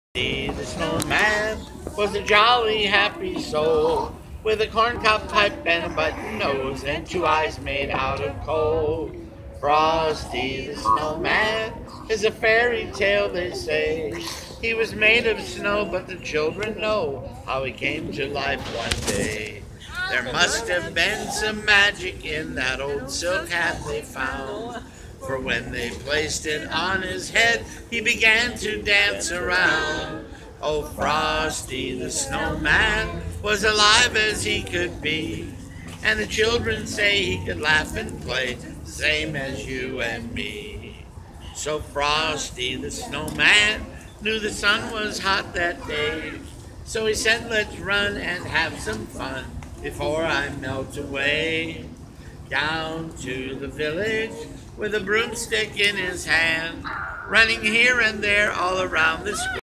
The snowman was a jolly, happy soul with a corncob pipe and a button nose and two eyes made out of coal. Frosty the snowman is a fairy tale, they say. He was made of snow, but the children know how he came to life one day. There must have been some magic in that old silk hat they found. For when they placed it on his head, he began to dance around. Oh, Frosty the snowman was alive as he could be. And the children say he could laugh and play, same as you and me. So Frosty the snowman knew the sun was hot that day. So he said, let's run and have some fun before I melt away. Down to the village with a broomstick in his hand, running here and there all around the square.